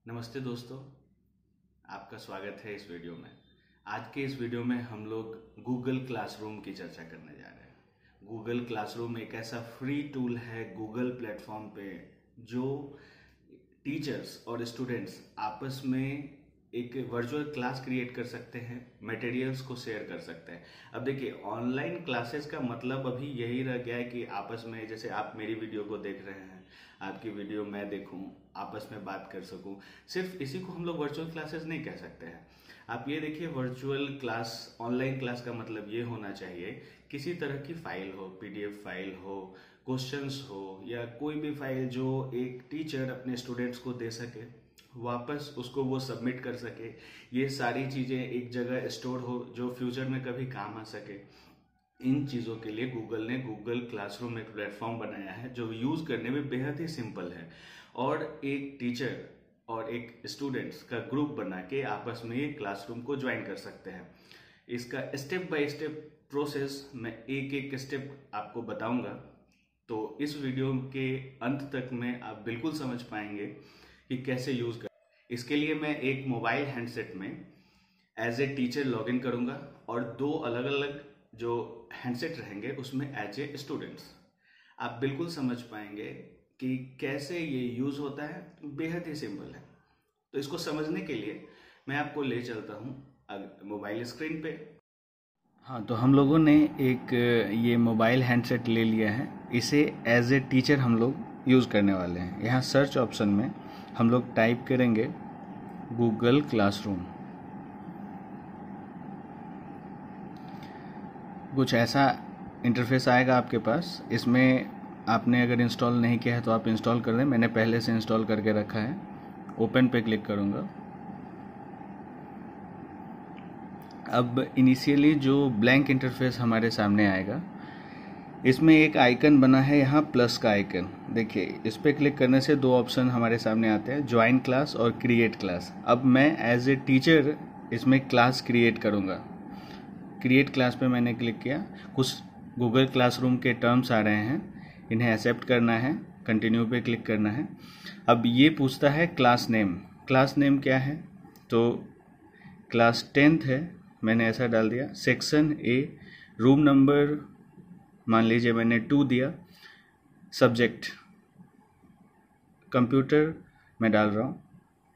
नमस्ते दोस्तों, आपका स्वागत है इस वीडियो में। आज के इस वीडियो में हम लोग गूगल क्लासरूम की चर्चा करने जा रहे हैं। गूगल क्लासरूम एक ऐसा फ्री टूल है गूगल प्लेटफॉर्म पे जो टीचर्स और स्टूडेंट्स आपस में एक वर्चुअल क्लास क्रिएट कर सकते हैं, मटेरियल्स को शेयर कर सकते हैं। अब देखिए, ऑनलाइन क्लासेस का मतलब अभी यही रह गया है कि आपस में, जैसे आप मेरी वीडियो को देख रहे हैं, आपकी वीडियो मैं देखूं, आपस में बात कर सकूं, सिर्फ इसी को हम लोग वर्चुअल क्लासेस नहीं कह सकते हैं। आप ये देखिए, वर्चुअल क्लास, ऑनलाइन क्लास का मतलब ये होना चाहिए किसी तरह की फाइल हो, पीडीएफ फाइल हो, क्वेश्चंस हो, या कोई भी फाइल जो एक टीचर अपने स्टूडेंट्स को दे सके, वापस उसको वो सबमिट कर सके, ये सारी चीज़ें एक जगह स्टोर हो जो फ्यूचर में कभी काम आ सके। इन चीज़ों के लिए गूगल ने गूगल क्लासरूम एक प्लेटफॉर्म बनाया है जो यूज़ करने में बेहद ही सिंपल है, और एक टीचर और एक स्टूडेंट्स का ग्रुप बना के आपस में ये क्लासरूम को ज्वाइन कर सकते हैं। इसका स्टेप बाय स्टेप प्रोसेस मैं एक एक स्टेप आपको बताऊंगा, तो इस वीडियो के अंत तक में आप बिल्कुल समझ पाएंगे कि कैसे यूज़ कर। इसके लिए मैं एक मोबाइल हैंडसेट में एज ए टीचर लॉगिन करूंगा और दो अलग अलग जो हैंडसेट रहेंगे उसमें एज ए स्टूडेंट्स। आप बिल्कुल समझ पाएंगे कि कैसे ये यूज़ होता है, बेहद ही सिंपल है। तो इसको समझने के लिए मैं आपको ले चलता हूँ मोबाइल स्क्रीन पे। हाँ, तो हम लोगों ने एक ये मोबाइल हैंडसेट ले लिया है। इसे एज ए टीचर हम लोग यूज़ करने वाले हैं। यहाँ सर्च ऑप्शन में हम लोग टाइप करेंगे गूगल क्लासरूम। कुछ ऐसा इंटरफेस आएगा आपके पास। इसमें आपने अगर इंस्टॉल नहीं किया है तो आप इंस्टॉल कर दें। मैंने पहले से इंस्टॉल करके रखा है। ओपन पे क्लिक करूँगा। अब इनिशियली जो ब्लैंक इंटरफेस हमारे सामने आएगा, इसमें एक आइकन बना है यहाँ प्लस का आइकन। देखिए, इस पर क्लिक करने से दो ऑप्शन हमारे सामने आते हैं, ज्वाइन क्लास और क्रिएट क्लास। अब मैं एज ए टीचर इसमें क्लास क्रिएट करूँगा। क्रिएट क्लास पे मैंने क्लिक किया। कुछ गूगल क्लासरूम के टर्म्स आ रहे हैं, इन्हें एक्सेप्ट करना है, कंटिन्यू पे क्लिक करना है। अब ये पूछता है क्लास नेम। क्लास नेम क्या है? तो क्लास 10th है, मैंने ऐसा डाल दिया। सेक्शन ए, रूम नंबर मान लीजिए मैंने 2 दिया। सब्जेक्ट कंप्यूटर मैं डाल रहा हूँ।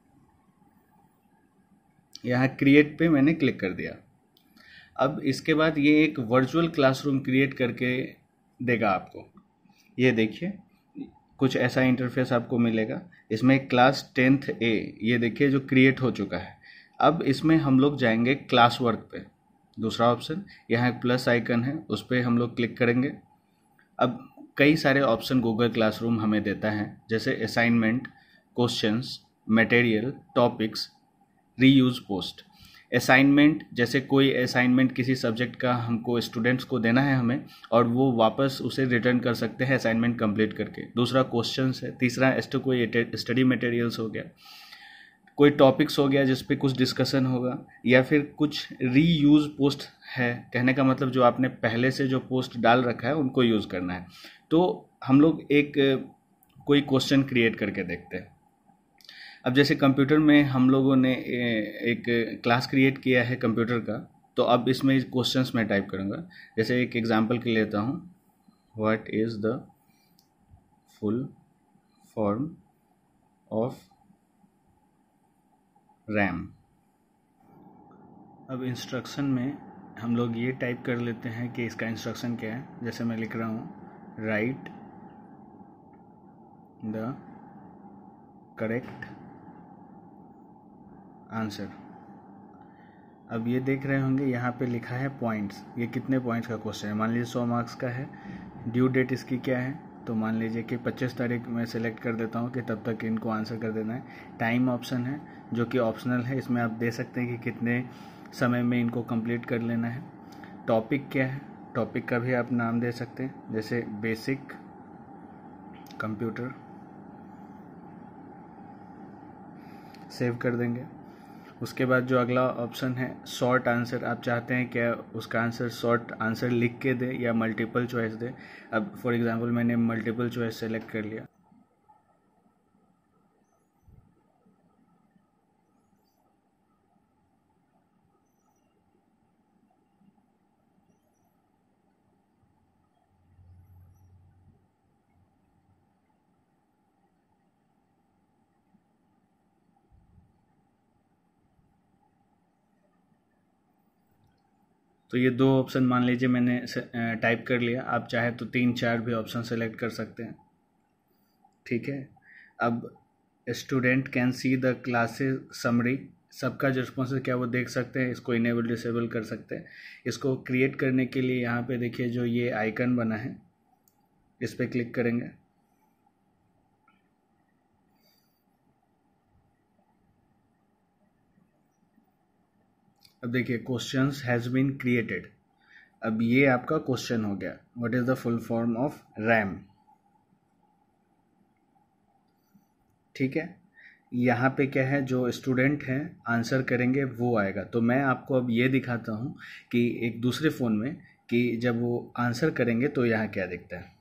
यहाँ क्रिएट पे मैंने क्लिक कर दिया। अब इसके बाद ये एक वर्चुअल क्लासरूम क्रिएट करके देगा आपको। ये देखिए, कुछ ऐसा इंटरफेस आपको मिलेगा। इसमें क्लास 10th ए, ये देखिए जो क्रिएट हो चुका है। अब इसमें हम लोग जाएंगे क्लास वर्क पे, दूसरा ऑप्शन, यहाँ एक प्लस आइकन है, उस पर हम लोग क्लिक करेंगे। अब कई सारे ऑप्शन गूगल क्लासरूम हमें देता है, जैसे assignment, questions, material, topics, reuse post. Assignment, जैसे कोई असाइनमेंट किसी सब्जेक्ट का हमको स्टूडेंट्स को देना है हमें, और वो वापस उसे रिटर्न कर सकते हैं असाइनमेंट कंप्लीट करके। दूसरा क्वेश्चंस है। तीसरा कोई स्टडी मटेरियल्स हो गया, कोई टॉपिक्स हो गया जिस पे कुछ डिस्कशन होगा, या फिर कुछ रीयूज पोस्ट है। कहने का मतलब जो आपने पहले से जो पोस्ट डाल रखा है उनको यूज़ करना है। तो हम लोग एक कोई क्वेश्चन क्रिएट करके देखते हैं। अब जैसे कंप्यूटर में हम लोगों ने एक क्लास क्रिएट किया है कंप्यूटर का, तो अब इसमें क्वेश्चंस मैं टाइप करूँगा। जैसे एक एग्जांपल के लेता हूँ, what is the full form of RAM. अब इंस्ट्रक्शन में हम लोग ये टाइप कर लेते हैं कि इसका इंस्ट्रक्शन क्या है। जैसे मैं लिख रहा हूँ, राइट द करेक्ट आंसर। अब ये देख रहे होंगे यहाँ पे लिखा है पॉइंट्स। ये कितने पॉइंट्स का क्वेश्चन है? मान लीजिए 100 मार्क्स का है। ड्यू डेट इसकी क्या है? तो मान लीजिए कि 25 तारीख में सेलेक्ट कर देता हूँ कि तब तक इनको आंसर कर देना है। टाइम ऑप्शन है जो कि ऑप्शनल है, इसमें आप दे सकते हैं कि कितने समय में इनको कंप्लीट कर लेना है। टॉपिक क्या है? टॉपिक का भी आप नाम दे सकते हैं, जैसे बेसिक कंप्यूटर। सेव कर देंगे। उसके बाद जो अगला ऑप्शन है, शॉर्ट आंसर। आप चाहते हैं क्या उसका आंसर शॉर्ट आंसर लिख के दे या मल्टीपल चॉइस दे। अब फॉर एग्जांपल मैंने मल्टीपल चॉइस सेलेक्ट कर लिया। तो ये 2 ऑप्शन मान लीजिए मैंने टाइप कर लिया, आप चाहे तो 3-4 भी ऑप्शन सेलेक्ट कर सकते हैं। ठीक है, अब student can see the classes summary, सबका जो रिस्पॉन्स है क्या वो देख सकते हैं, इसको इनेबल डिसेबल कर सकते हैं। इसको क्रिएट करने के लिए यहाँ पे देखिए जो ये आइकन बना है इस पर क्लिक करेंगे। अब देखिए क्वेश्चंस हैज़ बीन क्रिएटेड, अब ये आपका क्वेश्चन हो गया, what is the full form of RAM. ठीक है, यहाँ पे क्या है, जो स्टूडेंट हैं आंसर करेंगे वो आएगा। तो मैं आपको अब ये दिखाता हूँ कि एक दूसरे फ़ोन में कि जब वो आंसर करेंगे तो यहाँ क्या दिखता है।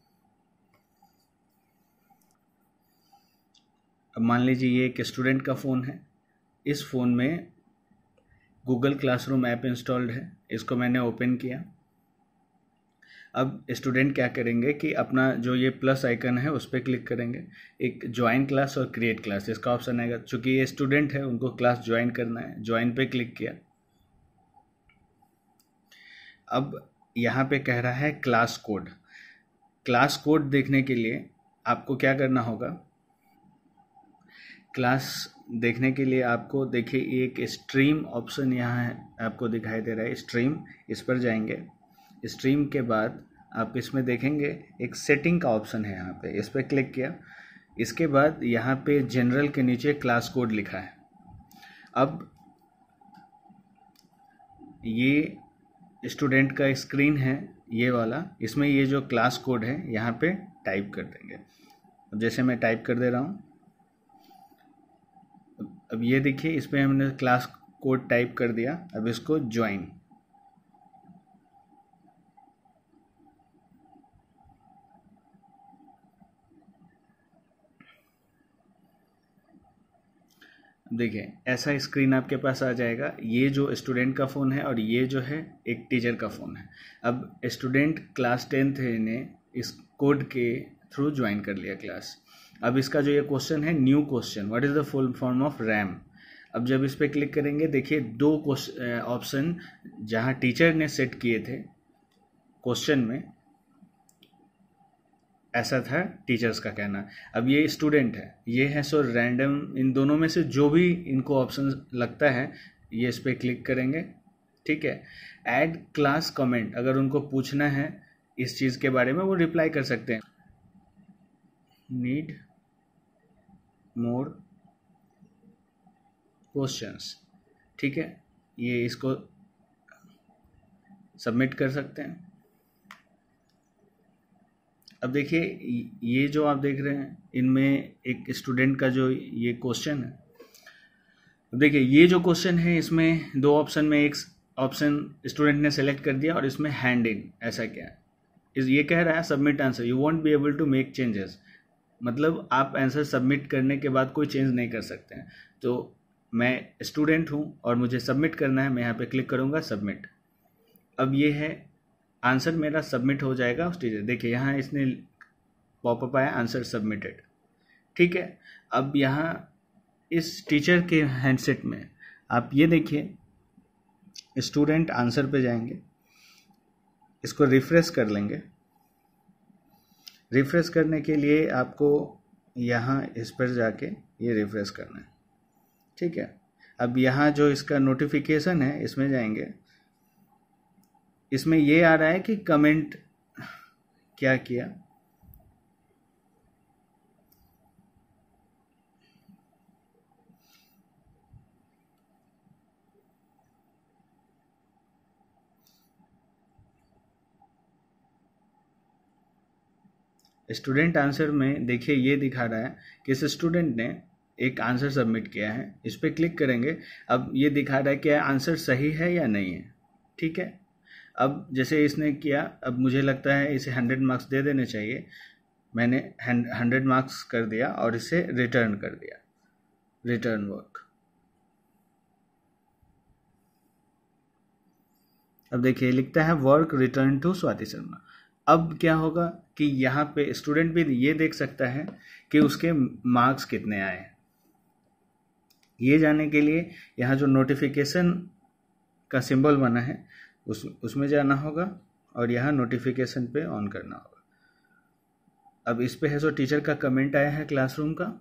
अब मान लीजिए ये एक स्टूडेंट का फ़ोन है, इस फ़ोन में गूगल क्लासरूम ऐप इंस्टॉल्ड है, इसको मैंने ओपन किया। अब स्टूडेंट क्या करेंगे कि अपना जो ये प्लस आइकन है उस पर क्लिक करेंगे, एक ज्वाइन क्लास और क्रिएट क्लास इसका ऑप्शन आएगा। चूँकि ये स्टूडेंट है उनको क्लास ज्वाइन करना है, ज्वाइन पे क्लिक किया। अब यहाँ पे कह रहा है क्लास कोड, क्लास कोड देखने के लिए आपको क्या करना होगा, क्लास देखने के लिए आपको देखिए एक स्ट्रीम ऑप्शन यहाँ है आपको दिखाई दे रहा है, स्ट्रीम, इस पर जाएंगे। स्ट्रीम के बाद आप इसमें देखेंगे एक सेटिंग का ऑप्शन है, यहाँ पे इस पर क्लिक किया। इसके बाद यहाँ पे जनरल के नीचे क्लास कोड लिखा है। अब ये स्टूडेंट का स्क्रीन है ये वाला, इसमें ये जो क्लास कोड है यहाँ पे टाइप कर देंगे। अब जैसे मैं टाइप कर दे रहा हूँ, अब ये देखिए इस पर हमने क्लास कोड टाइप कर दिया। अब इसको ज्वाइन, देखिए ऐसा स्क्रीन आपके पास आ जाएगा। ये जो स्टूडेंट का फ़ोन है और ये जो है एक टीचर का फ़ोन है। अब स्टूडेंट क्लास 10th ने इस कोड के थ्रू ज्वाइन कर लिया क्लास। अब इसका जो ये क्वेश्चन है, new question, what is the full form of RAM. अब जब इस पर क्लिक करेंगे देखिए 2 ऑप्शन जहाँ टीचर ने सेट किए थे क्वेश्चन में, ऐसा था टीचर्स का कहना। अब ये स्टूडेंट है, ये है सो रैंडम, इन दोनों में से जो भी इनको ऑप्शन लगता है ये इस पर क्लिक करेंगे। ठीक है, ऐड क्लास कमेंट, अगर उनको पूछना है इस चीज़ के बारे में वो रिप्लाई कर सकते हैं। नीड मोर क्वेश्चंस, ठीक है, ये इसको सबमिट कर सकते हैं। अब देखिए ये जो आप देख रहे हैं इनमें एक स्टूडेंट का जो ये क्वेश्चन है, अब देखिए ये जो क्वेश्चन है इसमें 2 ऑप्शन में एक ऑप्शन स्टूडेंट ने सेलेक्ट कर दिया और इसमें हैंड इन, ऐसा क्या है, ये कह रहा है submit answer, you won't be able to make changes, मतलब आप आंसर सबमिट करने के बाद कोई चेंज नहीं कर सकते हैं। तो मैं स्टूडेंट हूँ और मुझे सबमिट करना है, मैं यहाँ पे क्लिक करूँगा सबमिट। अब ये है आंसर मेरा सबमिट हो जाएगा उस टीचर, देखिए यहाँ इसने पॉपअप आया आंसर सबमिटेड। ठीक है, अब यहाँ इस टीचर के हैंडसेट में आप ये देखिए स्टूडेंट आंसर पे जाएंगे, इसको रिफ्रेश कर लेंगे। रिफ्रेश करने के लिए आपको यहाँ इस पर जाके ये रिफ्रेश करना है। ठीक है, अब यहाँ जो इसका नोटिफिकेशन है इसमें जाएंगे, इसमें ये आ रहा है कि कमेंट क्या किया, स्टूडेंट आंसर में देखिए ये दिखा रहा है कि इस स्टूडेंट ने एक आंसर सबमिट किया है। इस पर क्लिक करेंगे, अब ये दिखा रहा है कि आंसर सही है या नहीं है। ठीक है, अब जैसे इसने किया, अब मुझे लगता है इसे 100 मार्क्स दे देने चाहिए, मैंने 100 मार्क्स कर दिया और इसे रिटर्न कर दिया, रिटर्न वर्क। अब देखिए लिखता है work return to Swati Sharma. अब क्या होगा कि यहाँ पे स्टूडेंट भी ये देख सकता है कि उसके मार्क्स कितने आए। ये जानने के लिए यहाँ जो नोटिफिकेशन का सिंबल बना है उसमें जाना होगा और यहाँ नोटिफिकेशन पे ऑन करना होगा। अब इस पे है सो टीचर का कमेंट आया है क्लासरूम का।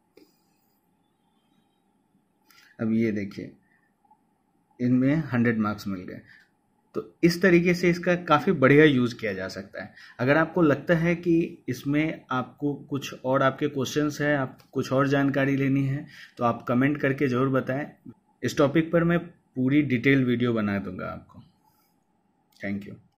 अब ये देखिए, इनमें 100 मार्क्स मिल गए। तो इस तरीके से इसका काफ़ी बढ़िया यूज़ किया जा सकता है। अगर आपको लगता है कि इसमें आपको कुछ और आपके क्वेश्चंस है, आप कुछ और जानकारी लेनी है, तो आप कमेंट करके ज़रूर बताएं। इस टॉपिक पर मैं पूरी डिटेल वीडियो बना दूंगा आपको। Thank you.